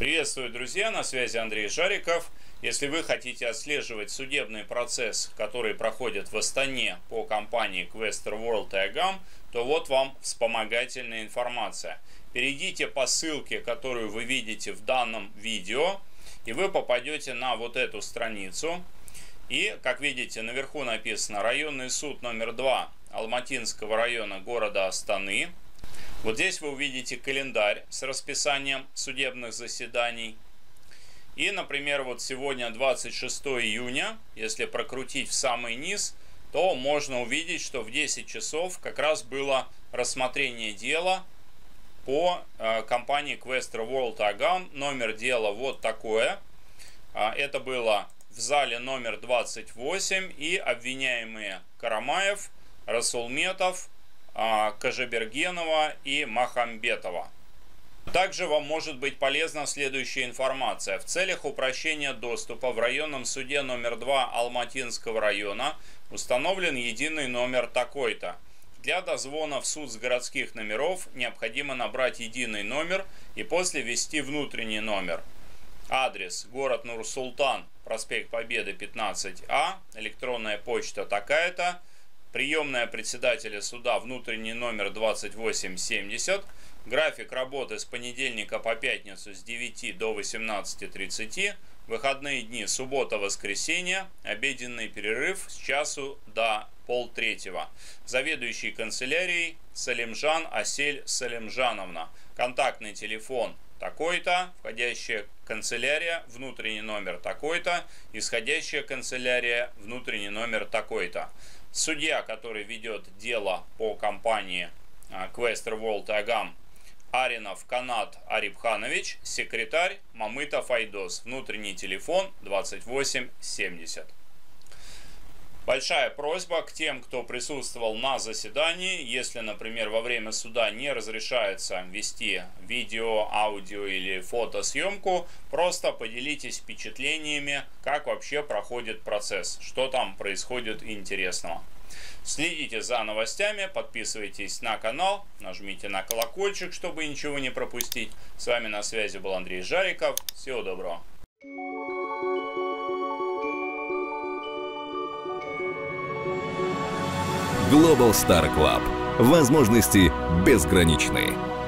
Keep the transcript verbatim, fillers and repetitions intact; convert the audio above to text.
Приветствую, друзья! На связи Андрей Жариков. Если вы хотите отслеживать судебный процесс, который проходит в Астане по компании Questor World и Agam, то вот вам вспомогательная информация. Перейдите по ссылке, которую вы видите в данном видео, и вы попадете на вот эту страницу. И, как видите, наверху написано «Районный суд номер два Алматинского района города Астаны». Вот здесь вы увидите календарь с расписанием судебных заседаний. И, например, вот сегодня двадцать шестое июня, если прокрутить в самый низ, то можно увидеть, что в десять часов как раз было рассмотрение дела по э, компании Questor World и Agam. Номер дела вот такое. А, это было в зале номер двадцать восемь, и обвиняемые Карамаев, Расулметов, Кажебергенова и Махамбетова. Также вам может быть полезна следующая информация. В целях упрощения доступа в районном суде номер два Алматинского района установлен единый номер такой-то. Для дозвона в суд с городских номеров необходимо набрать единый номер и после ввести внутренний номер. Адрес: город Нур-Султан, проспект Победы пятнадцать А, электронная почта такая-то. Приемная председателя суда, внутренний номер двадцать восемь семьдесят. График работы с понедельника по пятницу с девяти до восемнадцати тридцати. Выходные дни: суббота-воскресенье. Обеденный перерыв с часу до полтретьего. Заведующий канцелярией Салимжан Асель Салимжановна. Контактный телефон такой-то, входящая канцелярия, внутренний номер такой-то, исходящая канцелярия, внутренний номер такой-то. Судья, который ведет дело по компании Questor World и Agam, Аринов Канат Арипханович, секретарь Мамытов Айдос, внутренний телефон двадцать восемь семьдесят. Большая просьба к тем, кто присутствовал на заседании. Если, например, во время суда не разрешается вести видео, аудио или фотосъемку, просто поделитесь впечатлениями, как вообще проходит процесс, что там происходит интересного. Следите за новостями, подписывайтесь на канал, нажмите на колокольчик, чтобы ничего не пропустить. С вами на связи был Андрей Жариков. Всего доброго. Global Star Club. Возможности безграничны.